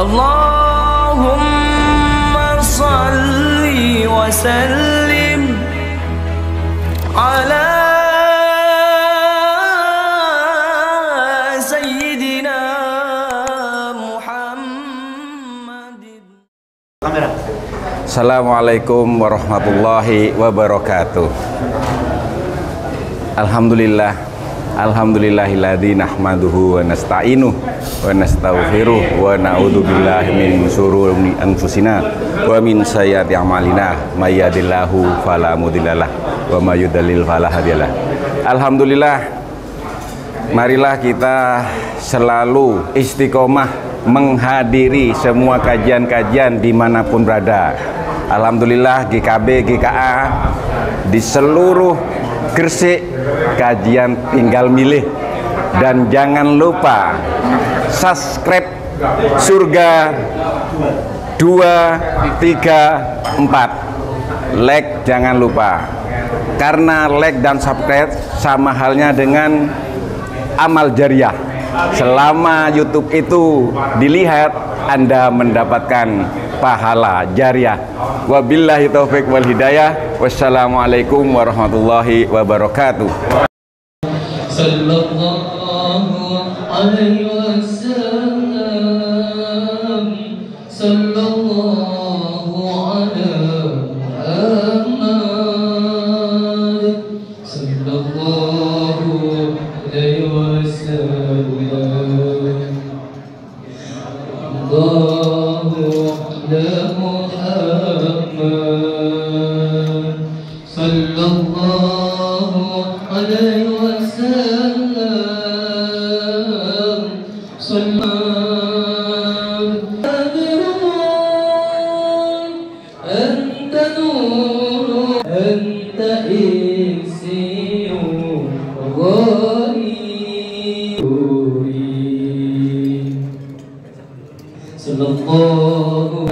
Allahumma salli wa sallim ala Sayyidina Muhammadin. Assalamualaikum warahmatullahi wabarakatuh. Alhamdulillahilladzi nahmaduhu wa nasta'inuh wa nastaghfiruh wa na'udzu billahi min syururi anfusina wa min sayyiati a'malina may yahdihillahu fala mudhillalah wa may yudlil fala hadiyalah. Alhamdulillah, marilah kita selalu istiqomah menghadiri semua kajian-kajian dimanapun berada. Alhamdulillah GKB, GKA di seluruh Gresik kajian tinggal milih, dan jangan lupa subscribe Surga 234, like jangan lupa, karena like dan subscribe sama halnya dengan amal jariah. Selama YouTube itu dilihat, Anda mendapatkan pahala jariah. Wabillahi taufik wal hidayah. Wassalamualaikum warahmatullahi wabarakatuh. Sallallahu alaihi wasallam, sallallahu ala Muhammad, sallallahu alaihi wasallam, sallallahu ala Muhammad, sallallahu alaihi wasallam, sallallahu anta nur anta isiyu ghori, sallallahu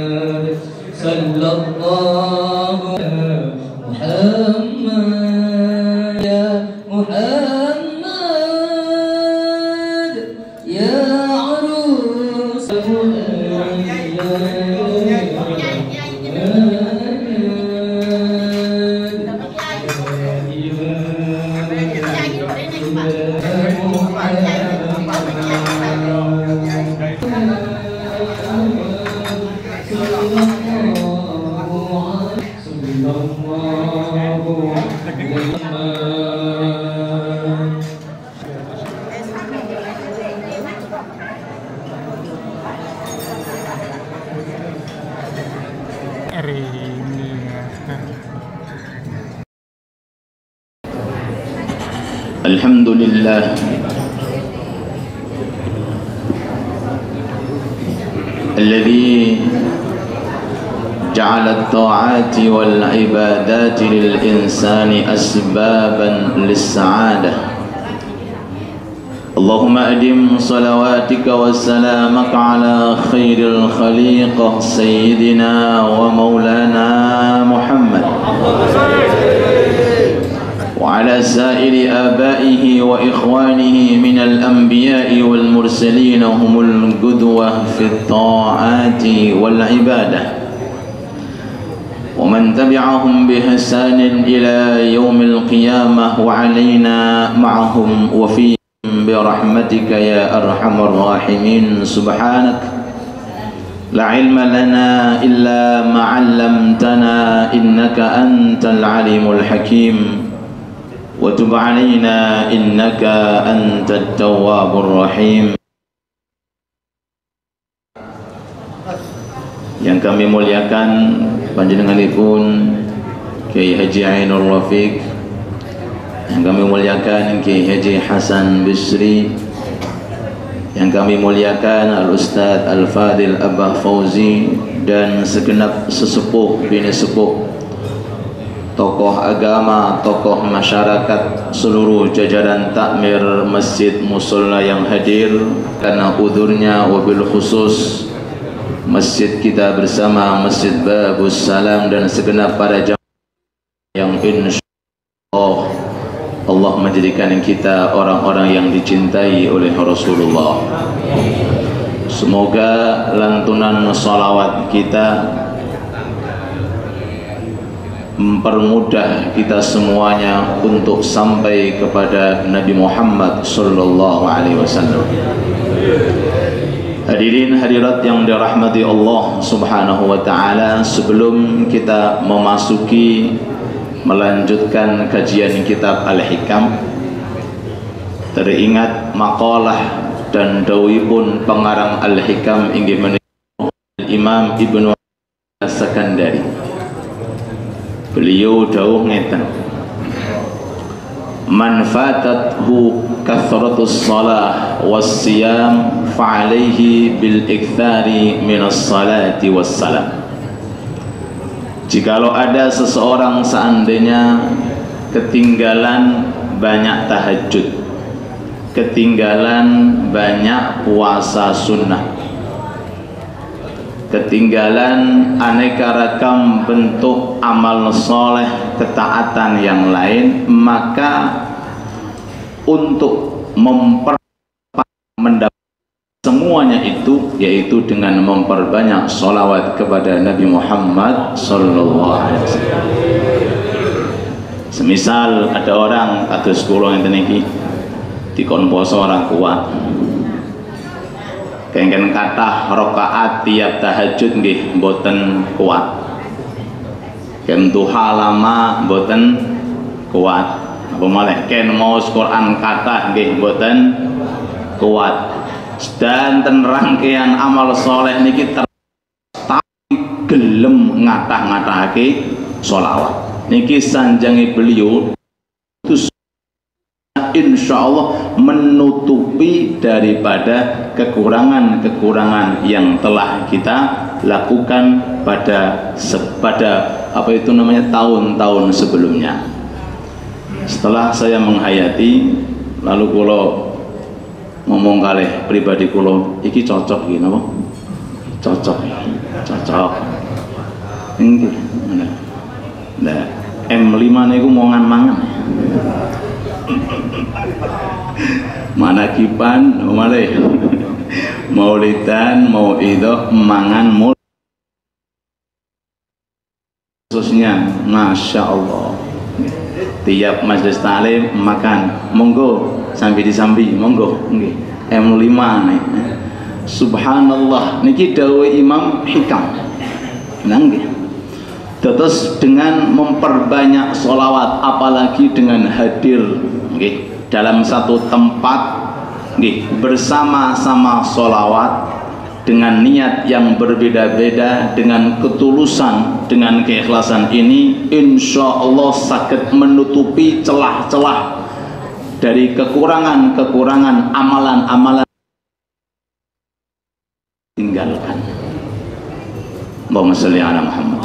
sallallahu Muhammad ya Muhammad ya arus Alhamdulillah, alladzi ja'ala at-ta'ati wal ibadati lil insani asbaban lis-sa'adah. Allahumma adim salawatika wa salamaka ala khairil khaliqah sayyidina wa maulana Muhammad وعلى سائر آبائه وإخوانه من الأنبياء والمرسلين هم القدوة في الطاعات والعبادة، ومن تبعهم بإحسان إلى يوم القيامة وعلينا معهم وفيهم برحمتك يا أرحم الراحمين. سبحانك لا علم لنا إلا ما علمتنا إنك أنت العليم الحكيم. وتب علينا إنك أنت التواب الرحيم. Yang kami muliakan panjenenganipun Kiai Haji Ainur Rafiq, yang kami muliakan Kiai Haji Hasan Bisri, yang kami muliakan Al-Ustadz Al-Fadil Abah Fauzi, dan segenap sesepuh bini sepuh, tokoh agama, tokoh masyarakat, seluruh jajaran takmir Masjid Musholla yang hadir karena udhurnya, wabil khusus masjid kita bersama Masjid Babus Salam, dan segenap para jamaah yang insyaallah Allah menjadikan kita orang-orang yang dicintai oleh Rasulullah Semoga lantunan sholawat kita mempermudah kita semuanya untuk sampai kepada Nabi Muhammad sallallahu alaihi wasallam. Hadirin hadirat yang dirahmati Allah Subhanahu wa taala, sebelum kita memasuki melanjutkan kajian kitab Al-Hikam, teringat maqalah dan dawuhipun pengarang Al-Hikam inggih menika Imam Ibnu As-Sakandari. Beliau dawuh ngeten, man fatathu kathratus shalah was-siyam fa'alaihi bil iktsari minas salati wassalam. Jikalau ada seseorang seandainya ketinggalan banyak tahajud, ketinggalan banyak puasa sunnah, ketinggalan aneka ragam bentuk amal soleh ketaatan yang lain, maka untuk mendapat semuanya itu yaitu dengan memperbanyak sholawat kepada Nabi Muhammad sallallahu alaihi wasallam. Semisal ada orang kados kula ngenten iki dikon poso ora kuat, kengken kathah rakaat tiap tahajud nggih mboten kuat, ken duha lama mboten kuat, apa malih ken maos Quran kathah nggih mboten kuat. Dan ten rangkaian amal soleh niki tapi gelem ngatah-ngatahake sholawat niki sanjange beliau itu insyaallah menutupi daripada kekurangan-kekurangan yang telah kita lakukan pada apa itu namanya tahun-tahun sebelumnya. Setelah saya menghayati, lalu kula ngomong kalih pribadi kula, iki cocok iki napa? Cocok. Nggih. Nah, M5 niku mangan-mangan. Manakipan malih. Maulidan, mauidhah, mangan khususnya, masya Allah. Tiap majelis taklim makan, monggo sambil disambi, monggo nggih. M5 nih. Subhanallah niki dawuh Imam Hikam. Nggih. Terus dengan memperbanyak sholawat, apalagi dengan hadir nggih dalam satu tempat nggih bersama-sama sholawat dengan niat yang berbeda-beda, dengan ketulusan, dengan keikhlasan ini, insya Allah sakit menutupi celah-celah dari kekurangan-kekurangan amalan-amalan tinggalkan. Allahumma sholli ala Muhammad.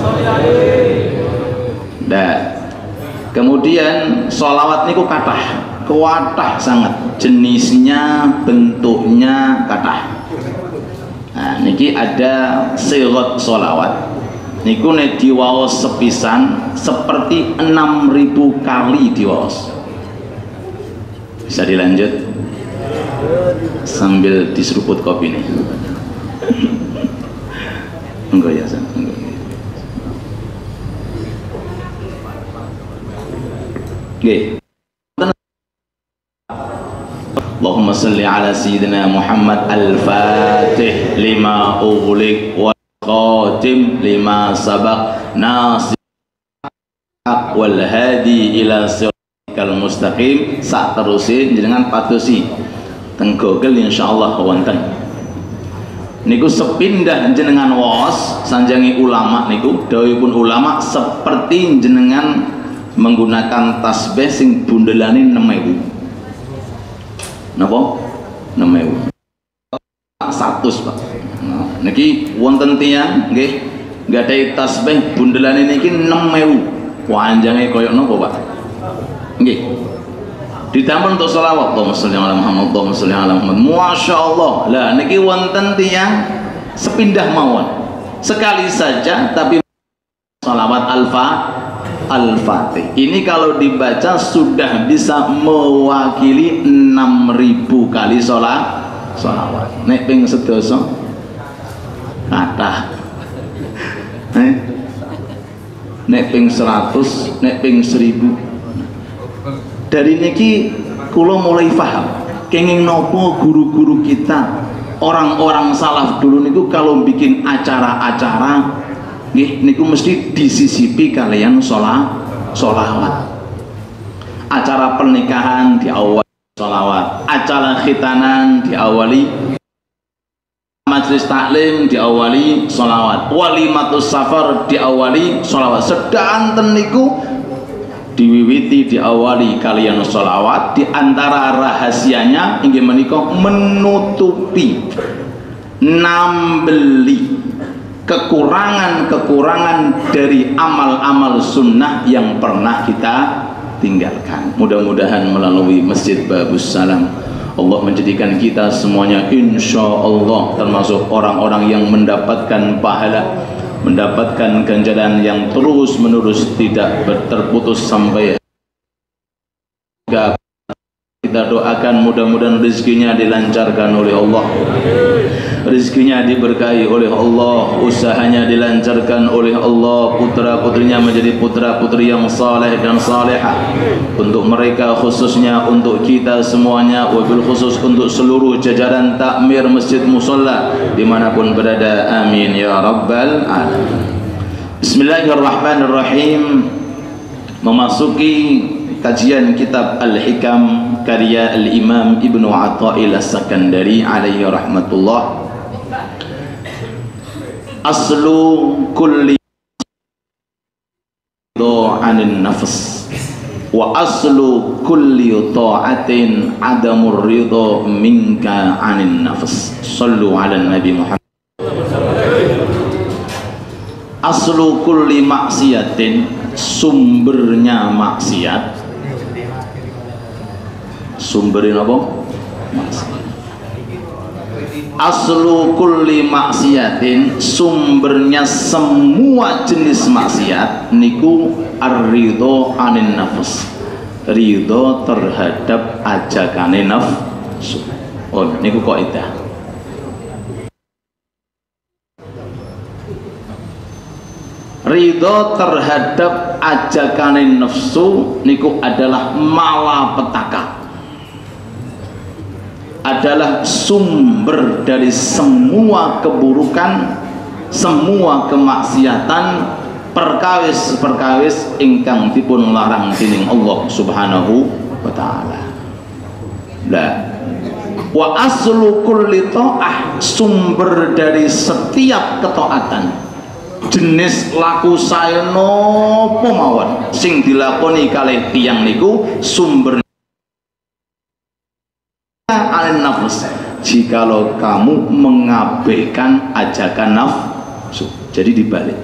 Dan kemudian sholawat niku kathah, kuatah sangat, jenisnya, bentuknya kathah. Nah, niki ada sirat sholawat niku nek diwaos sepisan seperti 6.000 kali diwaos. Bisa dilanjut sambil diseruput kopi nih. Enggak ya, enggak. Nggih. Allahumma salli ala sayyidina Muhammad al-Fatih lima ughliq wal khatim lima sabaq nasir wal hadi ila siratal mustaqim. Sak teruse jenengan patusi teng Google insyaallah wonten. Niku sepindah jenengan waos sanjangi ulama niku dawuhipun ulama seperti jenengan menggunakan tasbih sing bundelane 6.000. Napa? 6.000. 100, Pak. Nah, niki wonten tiyang nggih gadhahi tasbih bundelane niki 6.000. Panjange koyo napa, Pak? Nggih. Ditambah untuk sholawat, Allahumma sholli ala Muhammad, Allahumma sholli ala Muhammad. Masyaallah. Lah niki wonten tiyang sepindah mawon. Sekali saja tapi sholawat Al-Fatih ini kalau dibaca sudah bisa mewakili 6.000 kali sholawat. Nek ping sedasa kathah. Nek ping 100, nek ping 1000. Dari niki kula mulai paham kenging nopo guru-guru kita, orang-orang salaf dulu niku kalau bikin acara-acara nggih niku mesti disisipi kalian sholawat. Acara pernikahan diawali sholawat, acara khitanan diawali, majelis taklim diawali sholawat, walimatus safar diawali sholawat. Sedanten niku diwiwiti diawali kalian sholawat. Di antara rahasianya inggih menika menutupi, nambeli kekurangan-kekurangan dari amal-amal sunnah yang pernah kita tinggalkan. Mudah-mudahan melalui Masjid Babus Salam Allah menjadikan kita semuanya insya Allah termasuk orang-orang yang mendapatkan pahala, mendapatkan ganjaran yang terus menerus tidak terputus sampai. Kita doakan mudah-mudahan rezekinya dilancarkan oleh Allah, rezekinya diberkahi oleh Allah, usahanya dilancarkan oleh Allah, putra putrinya menjadi putra putri yang saleh dan salehah. Untuk mereka khususnya, untuk kita semuanya, wabil khusus untuk seluruh jajaran takmir masjid musalla dimanapun berada, amin ya rabbal alamin. Bismillahirrahmanirrahim. Memasuki kajian kitab Al-Hikam karya Al-Imam Ibnu Athaillah As-Sakandari alaihi rahmatullah. Aslu kulli anin nafs wa aslu kulli ta'atin adamur ridha minka anin nafs. Sallu ala Nabi Muhammad. Aslu kulli maksiatin, sumbernya maksiat. Sumberin apa? Maksiat. Aslu kulli maksiatin, sumbernya semua jenis maksiat niku ar-ridho anin nafs, ridho terhadap ajakane nafsu. Oh niku kaidah. Ridho terhadap ajakane nafsu niku adalah malapetaka, adalah sumber dari semua keburukan, semua kemaksiatan, perkawis-perkawis ingkang dipun larang dening Allah Subhanahu wa taala. Lah, wa aslu kulli ta'ah, sumber dari setiap ketaatan, jenis laku saya nopo mawon sing dilakoni kalih tiyang niku sumber nafs, jikalau kamu mengabaikan ajakan nafsu. Jadi dibalik,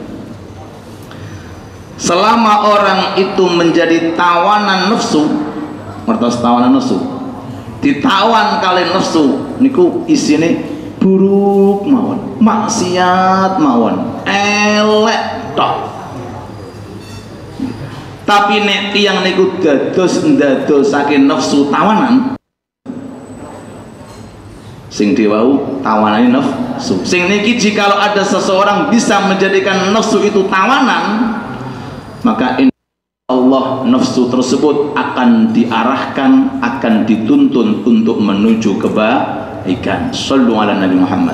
selama orang itu menjadi tawanan nafsu, ngertos tawanan nafsu, ditawan kalian nafsu niku isine buruk mawon, maksiat mawon, elek tok. Tapi nek tiyang niku ndadosake nafsu tawanan, sing diwau tawanan nafsu. Sing niki jikalau ada seseorang bisa menjadikan nafsu itu tawanan, maka Allah nafsu tersebut akan diarahkan, akan dituntun untuk menuju kebaikan. Shallu ala Nabi Muhammad.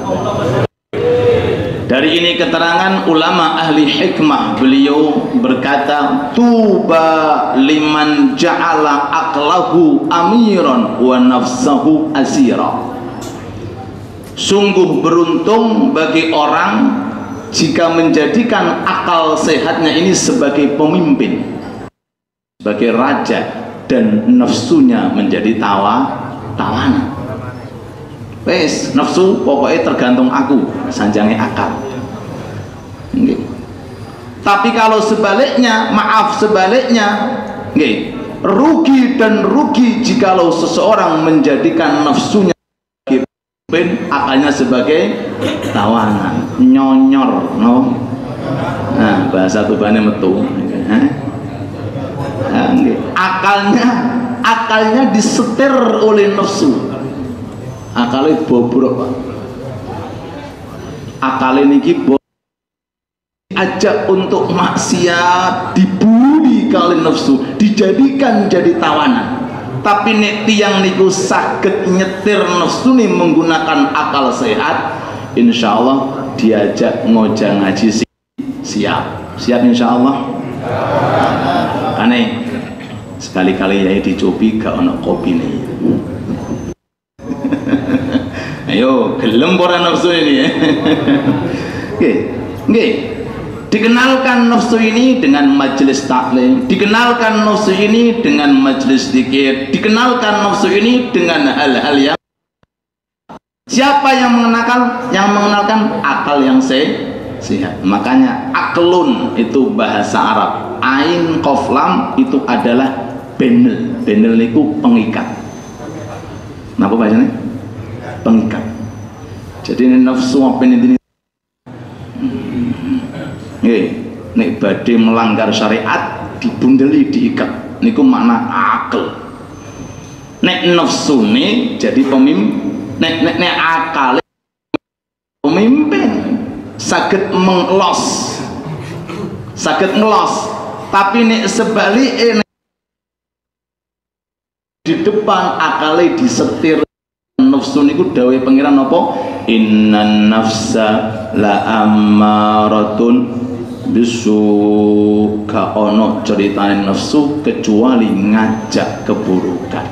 Dari ini keterangan ulama ahli hikmah, beliau berkata, tuba liman ja'ala aqlahu amiran wa nafsahu asira. Sungguh beruntung bagi orang jika menjadikan akal sehatnya ini sebagai pemimpin, sebagai raja, dan nafsunya menjadi tawanan. Wes, nafsu pokoknya tergantung aku, sanjange akal. Okay. Tapi kalau sebaliknya, maaf sebaliknya, okay, rugi dan rugi jikalau seseorang menjadikan nafsunya akalnya sebagai tawanan, nyonyor, no. Nah, bahasa Tubane metu. Akalnya disetir oleh nafsu. akale bobrok Pak. Akale niki ajak untuk maksiat, dibuli kali nafsu, dijadikan jadi tawanan. Tapi nek tiang niku saged nyetir nafsu nih menggunakan akal sehat, insya Allah diajak ngojang ngaji siap insya Allah. Aneh sekali-kali ya dicobi gak ono kopi nih. Ayo gelem ora nafsu ini ya. Oke. Dikenalkan nafsu ini dengan majelis taklim, dikenalkan nafsu ini dengan majelis zikir, dikenalkan nafsu ini dengan hal-hal yang siapa yang mengenalkan akal yang sehat. Makanya aklun itu bahasa Arab, ain qaf lam itu adalah benel. Benel itu pengikat. Napa bacanya? Pengikat. Jadi ini nafsu apa ini? Nek badhe melanggar syariat dibundeli diikat niku makna akal. Nek nafsu nih jadi nek akal pemimpin saged ngelos, tapi nek sebaliknya di depan akale disetir nafsu niku dawuh pangeran apa? Innan nafsa la ammaratun bisu, ka ono ceritane nafsu kecuali ngajak keburukan.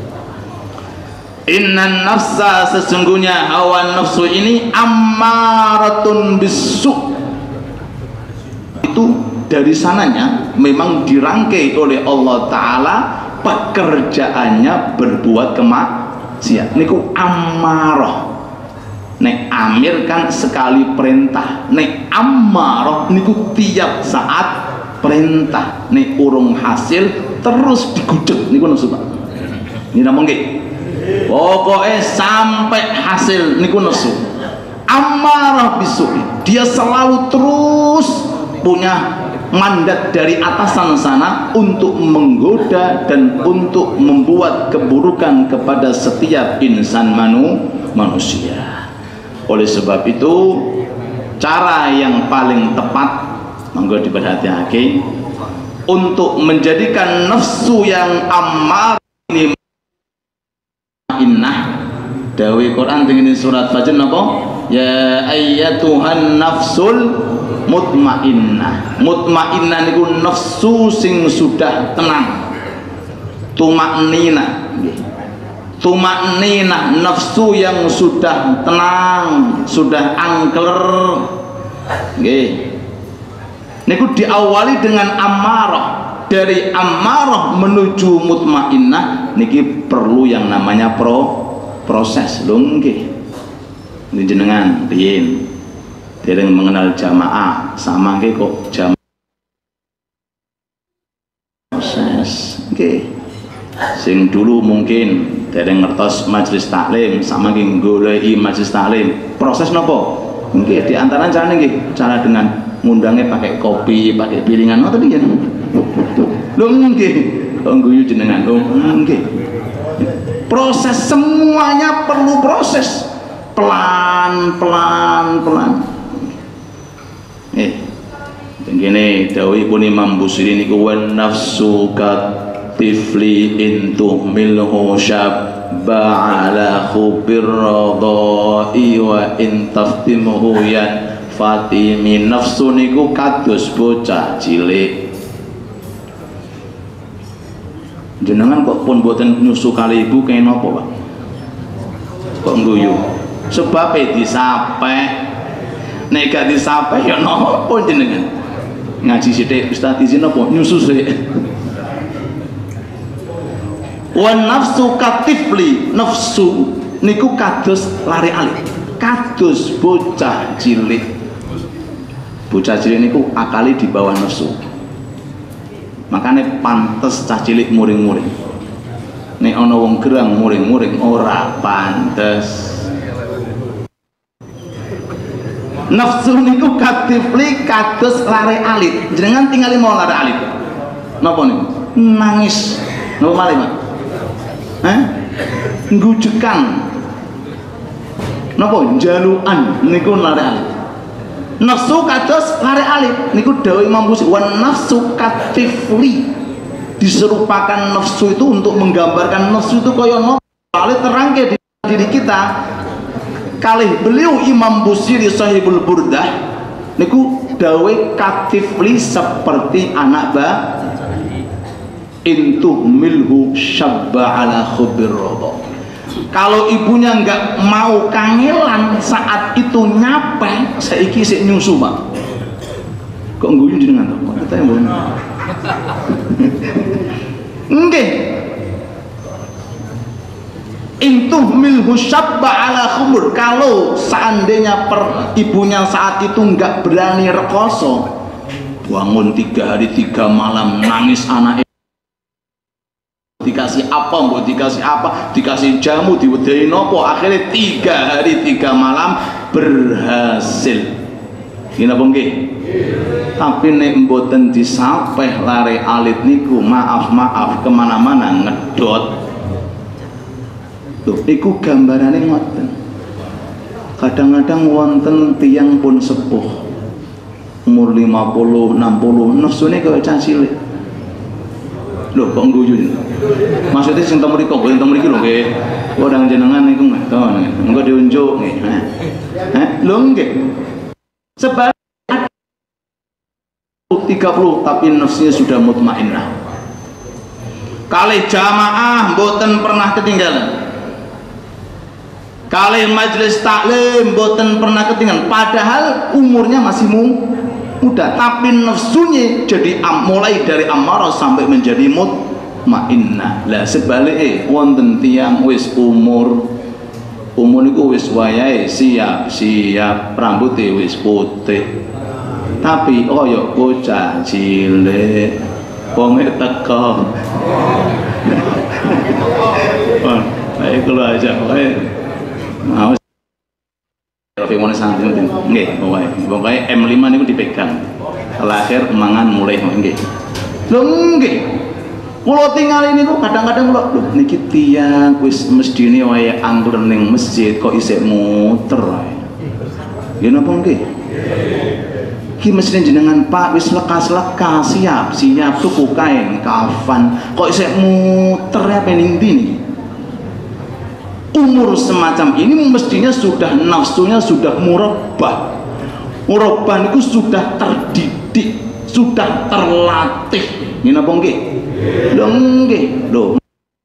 Innan nafsa, sesungguhnya hawa nafsu ini ammaratun bisu, itu dari sananya memang dirangkai oleh Allah Ta'ala pekerjaannya berbuat kemaksiat. Niku ammarah. Nek amir kan sekali perintah, nek ammarah niku tiap saat perintah. Nek urung hasil terus digudeg niku nafsu Pak. Ini namung nggih. Pokoknya sampai hasil niku nafsu. Ammarah bisu, dia selalu terus punya mandat dari atasan sana untuk menggoda dan untuk membuat keburukan kepada setiap insan manusia. Oleh sebab itu cara yang paling tepat monggo diperhatiake untuk menjadikan nafsu yang ammar ini innah, dawuh Quran dengan surat Fajr napa? Ya ayyatuhan nafsul mutmainnah. Mutmainnah niku nafsu sing sudah tenang, tumakninah. Tumakninah, nafsu yang sudah tenang, sudah angker. Nggih. Niku diawali dengan ammarah. Dari ammarah menuju mutmainnah niki perlu yang namanya proses. Lho nggih. Jenengan riyen dereng mengenal jamaah, sama nggih kok jamaah proses. Nggih. Sing dulu mungkin dereng ngertos majelis taklim, sama nggih goleki majelis taklim. Proses napa? Nggih di antara carane nggih, cara dengan ngundangnya pakai kopi, pakai piringan ngoten nggih. Lho nggih, ngguyu jenengan. Lho nggih. Proses semuanya perlu proses. Pelan. Ngene dawuhipun Imam Busiri niku wan nafsu tifli intuh milhu syabba ala khubir radai wa intaftimuhu yan fatimi. Nafsu niku kados bocah cilik. Jenengan kok pun boten nyusu kali ibu kaya napa Pak? Kok ngguyu? Sebabnya disapeh. Nek gak disapeh ya napa jenengan? Ngaji sithik Ustaz izin napa nyusu sik. Wan nafsu katifli, nafsu niku kados lari alit, kados bocah cilik. Bocah cilik niku akali di bawah nafsu. Makanya pantes cah cilik muring-muring. Nek ana wong gerang muring-muring ora pantes. Nafsu niku katifli kados lari alit. Jenengan tinggali mau lari alit. Napa niku? Nangis. Napa malih, Pak? Nggujekan napa jaluan niku lare alit. Nafsu kados lare alit niku dawuh Imam Busiri, wan nafsu katifli, diserupakan nafsu itu untuk menggambarkan nafsu itu kaya nopo alit terangke di diri kita. Kalih beliau Imam Busiri Sahibul Burdah niku dawuh katifli seperti anak ba intuh milhu syabba ala khubir rodo. Kalau ibunya nggak mau kangelan saat itu nyape, saiki sik nyusu Pak. Kok ngguyu jenengan to? Kok kita yang bohong? Nggih. Intuh milhu syabba ala khubur. Kalau seandainya ibunya saat itu nggak berani rekoso, bangun 3 hari 3 malam nangis anak, dikasih apa, mbok dikasih apa, dikasih jamu, diwedahi nopo, akhirnya 3 hari 3 malam berhasil. Gini apa nggih? Tapi nek mboten disapeh lare alit niku, maaf kemana-mana ngedot. Loh, iku gambarane ngoten. Kadang-kadang wonten tiyang pun sepuh umur 50, 60, nafsune kaya cah cilik. Loh, kok ngguyu? Maksudnya sing temu mriko, sing temu mriki lho nggih. Kodang jenengan niku ngaten. Engko diunjuk nggih. Lho nggih. Sebab 30 tapi nafsunya sudah mutmainnah. Kalih jamaah mboten pernah ketinggalan. Kalih majelis taklim mboten pernah ketinggalan, padahal umurnya masih muda, tapi nafsunya jadi mulai dari amarah sampai menjadi mutmainnah. Lah sebaliknya wonten tiyang wis umur niku wis wayahe siap rambutnya wis putih, tapi kaya bocah cilik wong teko. Baik kalau aja mau Rafi mau santai nggih, pokoknya M5 niku dipegang. Lahir mangan mulai nggih. Lho nggih. Kula tingali niku kadang-kadang kula lho niki tiyang wis mestine wae anggur ning masjid kok isih muter ae. Ya napa nggih? Ki mestine jenengan Pak wis lekas-lekas siap tuku kain kafan kok isih muter apa ning ndi niki? Umur semacam ini mestinya sudah nafsunya sudah murabah niku sudah terdidik, sudah terlatih. Ini apa nggih? Lho nggih, lho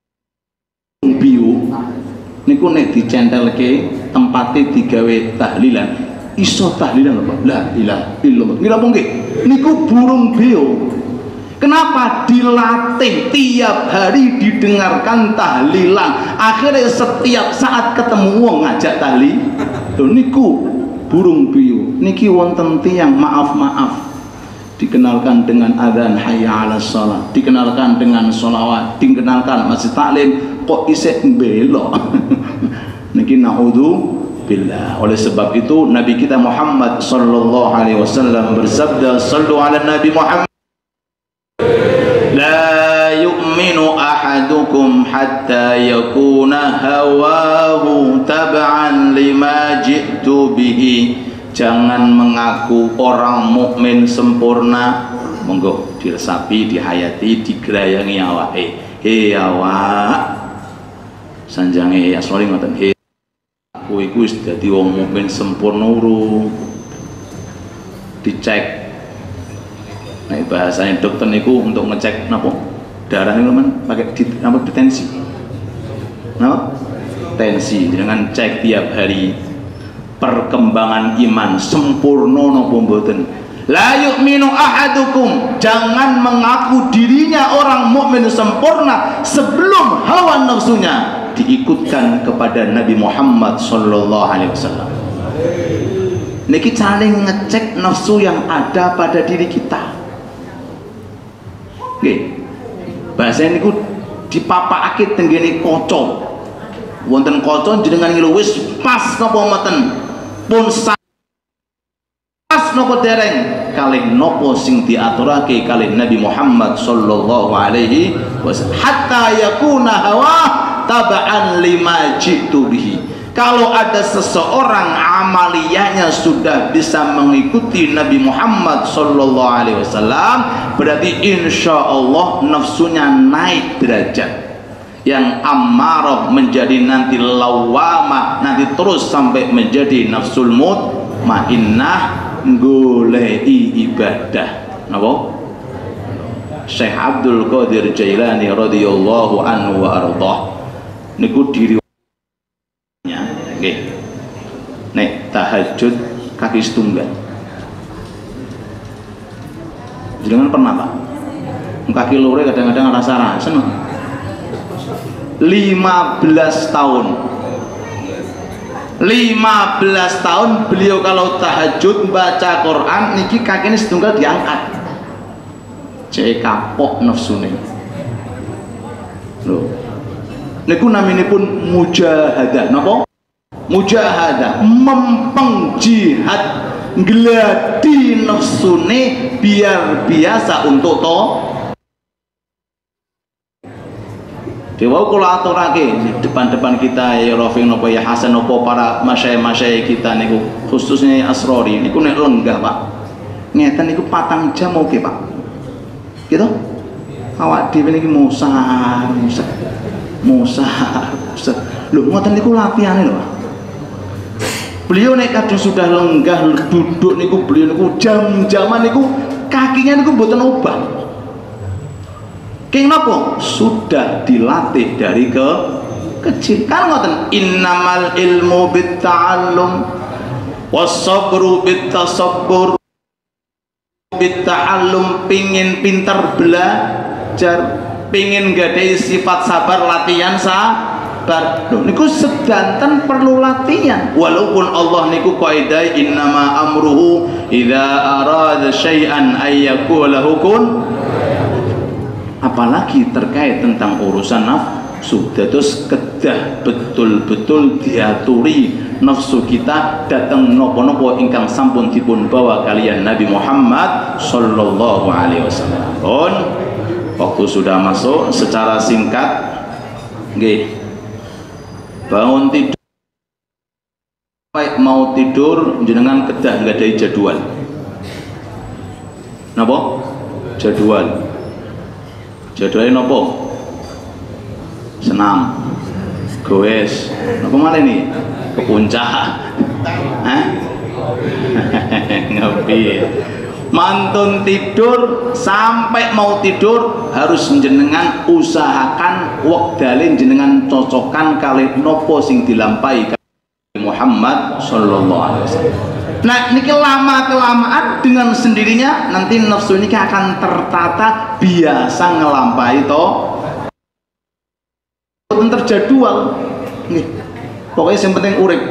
biu niku nek dicentelke tempate digawe tahlilan, iso tahlilan lho Pak. La ilaha illallah. Ngira apa nggih? Niku burung beo. Kenapa? Dilatih tiap hari didengarkan tahlilan. Akhirnya setiap saat ketemu wong ngajak tahlil. Niku burung biu. Niki wonten tiyang maaf dikenalkan dengan adzan hayya 'alas shalah, dikenalkan dengan sholawat, dikenalkan masjid taklim kok isih mbelok. Niki naudzu billah. Oleh sebab itu Nabi kita Muhammad sallallahu alaihi wasallam bersabda, "Shallu 'alan Nabi Muhammad la yu'minu ahadukum hatta yakuna hawahu tab'an lima ji'tu bihi." Jangan mengaku orang mukmin sempurna. Monggo diresapi, dihayati, digerayangi awake. He awak sanjange asori ngoten. He kowe iku wis dadi wong mukmin sempurna urung? Dicek. Nah, bahasanya dokter niku untuk ngecek napa? Darah niku men pakai detensi. Napa? Tensi. Dengan cek tiap hari perkembangan iman sempurna napa mboten. La yu'minu ahadukum, jangan mengaku dirinya orang mukmin sempurna sebelum hawa nafsunya diikutkan kepada Nabi Muhammad sallallahu alaihi wasallam. Niki cara ngecek nafsu yang ada pada diri kita. Nggih. Bahasa niku dipapakake tenggene kaca. Wonten kaca jenengan ngilu wis pas napa mboten? Pun pas napa dereng kalih napa sing diaturake kalih Nabi Muhammad sallallahu alaihi wasallam. Hatta yakuna hawa taba'an lima jitu bihi. Kalau ada seseorang amaliyahnya sudah bisa mengikuti Nabi Muhammad sallallahu alaihi wasallam, berarti insya Allah nafsunya naik derajat. Yang ammarah menjadi nanti lawamah, nanti terus sampai menjadi nafsul mutmainnah, golei ibadah. Napa? Syekh Abdul Qadir Jailani radhiyallahu anhu wa ardhah niku diriwayatnya nggih, nek tahajud kaki setunggal. Jenengan pernah Pak? Kaki lore kadang-kadang rasa-rasa 15 tahun 15 tahun beliau kalau tahajud baca Quran niki kakinya setunggal diangkat, cek kapok nafsune lho. Niku naminipun mujahadah. Napa? Mujahadah, mempeng jihad, ngladi nafsune biar biasa untuk Dewa kula aturake di depan-depan kita ya Rafiq napa ya Hasan napa para masyayikh kita niku khususnya Asrori niku nek lenggah Pak. Ngeten niku 4 jam oke Pak. Gitu? Awak dhewe niki musar. Lho ngoten niku latihane lho. Beliau nek kadung sudah lenggah duduk niku beliau niku jam-jaman niku kakinya niku mboten obah. Kenapa? Sudah dilatih dari kecil. Kan ngoten, innamal ilmu bitta'allum was-sabru bittasabbur. Bitta'allum, pingin pinter belajar, pingin gadai sifat sabar, latihan sabar. Loh, niku sedanten perlu latihan. Walaupun Allah niku kaidah innama amruhu idza arada syai'an ayyakula kun. Apalagi terkait tentang urusan nafsu, terus kedah betul-betul diaturi nafsu kita datang nopo-nopo ingkang sampun dipun bawa kalian Nabi Muhammad sallallahu alaihi wasallam. Waktu sudah masuk secara singkat nggih. Bangun tidur, mau tidur jenengan kedah nggak ada jadwal. Napa? Jadwal. Jadwalnya nopo? Senam, goes, nopo malah nih? Ke puncak, ngopi. Mantun tidur sampai mau tidur harus jenengan usahakan wekdale jenengan cocokan kali nopo sing dilampahi Muhammad sallallahu alaihi wasallam. Nah niki lama kelamaan dengan sendirinya nanti nafsu ini akan tertata biasa ngelampahi terjadwal. Nih, pokoknya yang penting urip,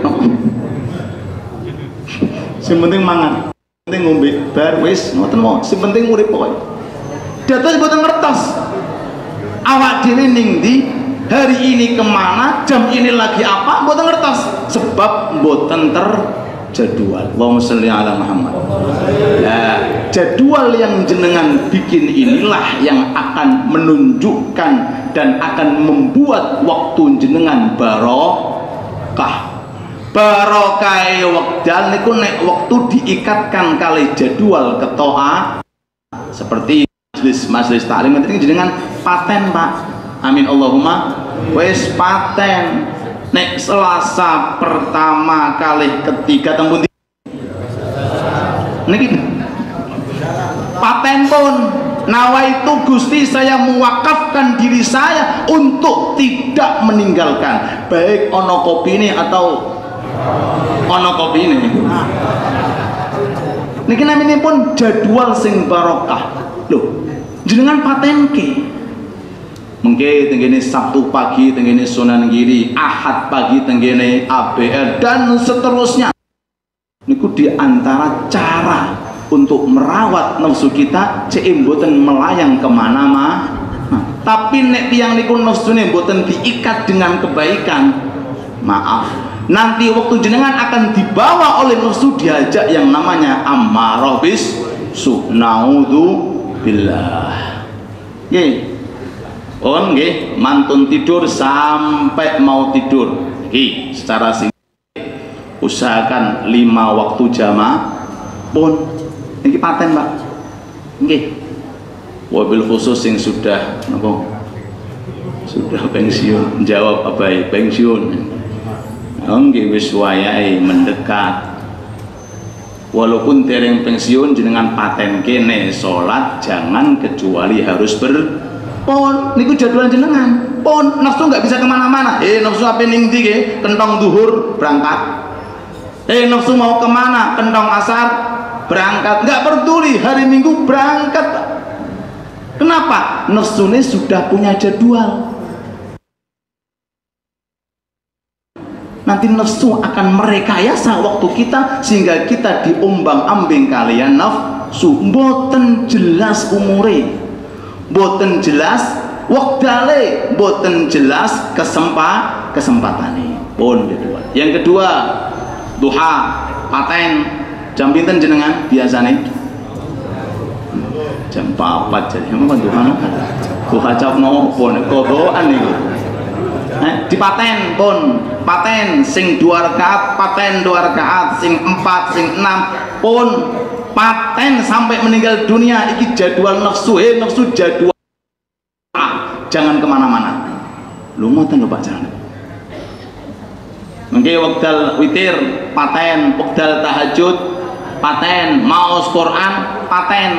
yang penting mangan, yang penting ngombe, bar wis ngoten mau, yang penting urip pokoknya. Dados mboten ngertos awak dhewe ning ndi, hari ini kemana, jam ini lagi apa, mboten ngertos sebab mboten jadwal. Allahumma sholli ala Muhammad. Nah, jadwal yang jenengan bikin inilah yang akan menunjukkan dan akan membuat waktu jenengan barokah. Barokah wekdal niku nek waktu diikatkan kali jadwal ketoa seperti majelis taklim nanti jenengan paten Pak. Amin Allahumma. Wis paten. Nek Selasa pertama kali ketiga tembun niki paten pun nawaitu Gusti saya mewakafkan diri saya untuk tidak meninggalkan baik ono kopi ini atau ono kopi ini. Niki namanya pun jadwal sing barokah. Loh jenengan patenke mungkin tenggene Sabtu pagi tenggene Sunan Giri, Ahad pagi tenggene ABR dan seterusnya. Niku diantara cara untuk merawat nafsu kita cek mboten melayang kemana-mana. Tapi nek tiyang niku nafsune mboten diikat dengan kebaikan, maaf, nanti waktu jenengan akan dibawa oleh nafsu diajak yang namanya ammarah bisu. Naudzu billah. Nggih. Nggih, mantun tidur sampai mau tidur. Iki secara usahakan 5 waktu jamaah pun. Ini paten Pak. Nggih. Wabil khusus yang sudah pensiun, jawab abai pensiun. Nggih wis wayahe mendekat. Walaupun dereng pensiun jenengan paten kene salat jangan kecuali harus berpon. Niku jadwal jenengan. Pon nafsu nggak bisa kemana-mana. Nafsu apa ning ndi nggih? Kentong duhur berangkat. Nafsu mau kemana? Kentong asar berangkat. Nggak peduli hari Minggu berangkat. Kenapa? Nafsunya sudah punya jadwal. Nanti nafsu akan merekayasa waktu kita sehingga kita diombang-ambing kalian nafsu. Mboten jelas umure, mboten jelas waktale, mboten jelas kesempatane. Pun kedua. Yang kedua, duha paten jam pinten jenengan biasane? Jam 4 jadi. Emang duha duha jam nopo nek kodoan niku. Dipaten pun paten sing 2 rakaat paten 2 rakaat sing 4 sing 6 pun paten sampai meninggal dunia. Iki jadwal nafsu. Nafsu jadwal, jangan kemana-mana. Lu ngoten lho Pak, jangan. Mengke wekdal witir paten, wekdal tahajud paten, maos Quran paten.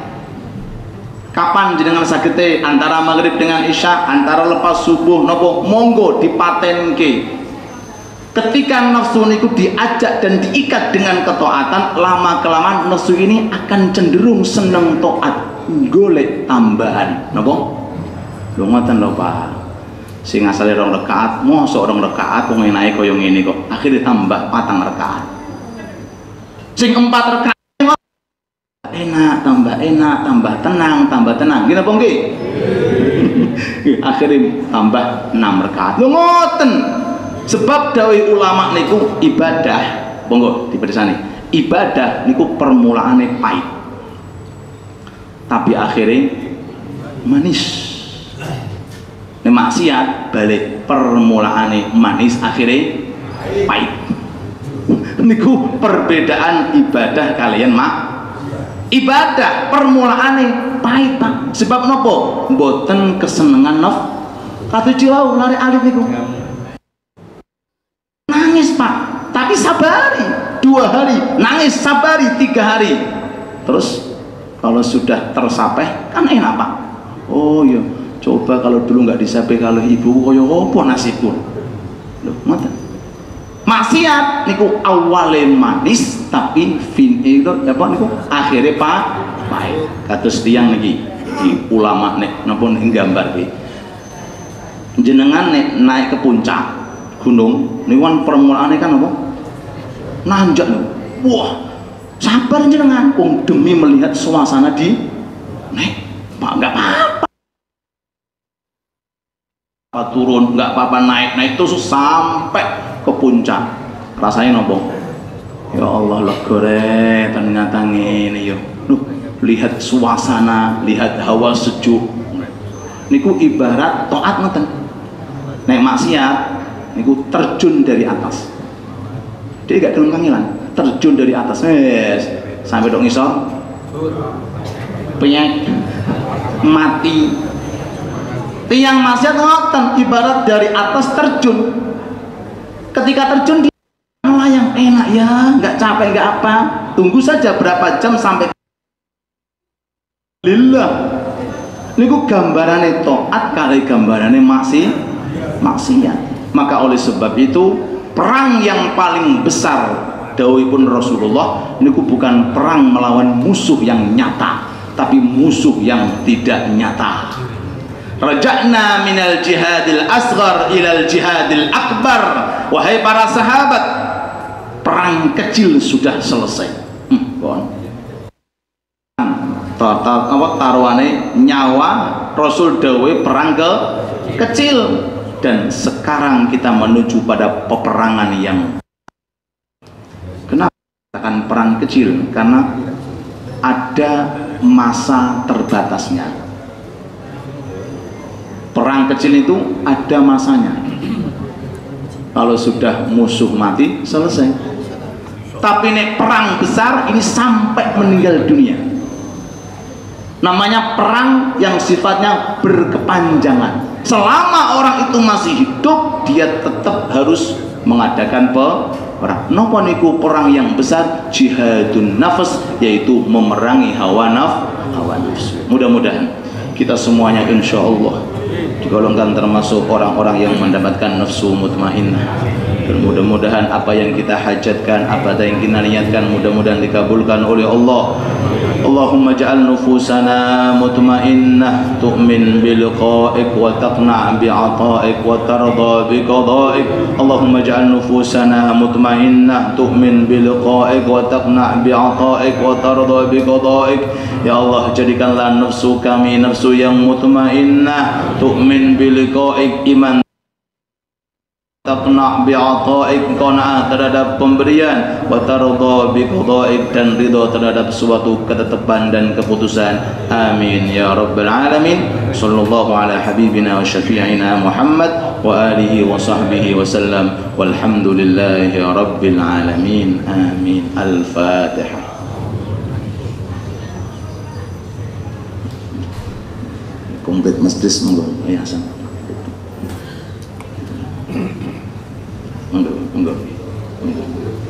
Kapan jenengan sagete antara maghrib dengan isya, antara lepas subuh nopo monggo dipatenke. Ketika nafsu niku diajak dan diikat dengan ketaatan, lama kelamaan nafsu ini akan cenderung seneng taat, golek tambahan nopo. Lho ngoten lho Pak. Sing asale 2 rakaat, mosok 2 rakaat wong enake kaya ngene kok. Akhire tambah 4 rakaat. Sing 4 rakaat enak, tambah tenang. Gini apa nggih? Akhirnya tambah 6 rakaat. Lho ngoten. Sebab dawuh ulama niku ibadah, monggo dipersani. Ibadah niku permulaane pahit. Tapi akhirnya manis. Nek maksiat balik permulaane manis akhirnya pahit. Niku perbedaan ibadah kalian ibadah permulaane pahit Pak. Sebab nopo? Mboten kesenengan kata jauh lari alif niku. Nangis Pak, tapi sabari 2 hari, nangis sabari 3 hari. Terus kalau sudah tersapai kan enak Pak. Oh iya, coba kalau dulu nggak disapai kalau ibu koyo opo nasibku. Loh, ngoten. Maksiat niku awale manis tapi itu apa niku akhirnya pahit. Kados tiyang niki di ulama nek napa nggambar iki. Jenengan nek naik ke puncak gunung niku kan permulaane kan apa? Nanjak niku. Wah, sabar jenengan wong demi melihat suasana di nek Pak enggak apa-apa. Turun enggak apa-apa, naik terus sampai ke puncak. Rasanya nopo? Ya Allah legore ternyata ngene yo. Lihat suasana, lihat hawa sejuk. Niku ibarat taat ngoten. Nek maksiat niku terjun dari atas. Dia gak gelem kangilan, terjun dari atas. Sampai dok ngisor. Penyek mati. Tiang maksiat ngoten ibarat dari atas terjun. Ketika terjun dia melayang enak ya, nggak capek nggak apa. Tunggu saja berapa jam sampai lillah. Niku gambarane taat kali gambarane maksiat. Maka oleh sebab itu perang yang paling besar dawuhipun Rasulullah niku bukan perang melawan musuh yang nyata, tapi musuh yang tidak nyata. Raja'na minal jihadil asghar ilal jihadil akbar. Wahai para sahabat, perang kecil sudah selesai. Taruhane nyawa Rasul dawuh perang kecil, dan sekarang kita menuju pada peperangan yang kenapa katakan perang kecil? Karena ada masa terbatasnya. Perang kecil itu ada masanya. Kalau sudah musuh mati selesai. Tapi nek perang besar ini sampai meninggal dunia. Namanya perang yang sifatnya berkepanjangan. Selama orang itu masih hidup, dia tetap harus mengadakan perang. Napa niku perang yang besar? Jihadun nafs, yaitu memerangi hawa nafsu. Mudah-mudahan kita semuanya insya Allah digolongkan termasuk orang-orang yang mendapatkan nafsu mutmainnah. Dan mudah-mudahan apa yang kita hajatkan, apa yang kita niatkan, mudah-mudahan dikabulkan oleh Allah. Allahumma ja'al nufusana mutmainnah tu'min biliqa'ik wa taqna' bi'ata'ik wa tarda biqada'ik. Allahumma ja'al nufusana mutmainnah tu'min biliqa'ik wa taqna' bi'ata'ik wa tarda biqada'ik. Ya Allah, jadikanlah nafsu kami nafsu yang mutmainnah, tu'min biliqa'ik, iman, taqna' bi'ata'ik, qanaah terhadap pemberian, wa tarda biqada'ik, dan ridha terhadap suatu ketetapan dan keputusan. Amin ya rabbal alamin. Sallallahu ala habibina wa syafi'ina Muhammad wa alihi wa sahbihi wa sallam, walhamdulillahi rabbil alamin. Amin. Al-Fatihah. Komplit masjid monggo ya Hasan. Monggo.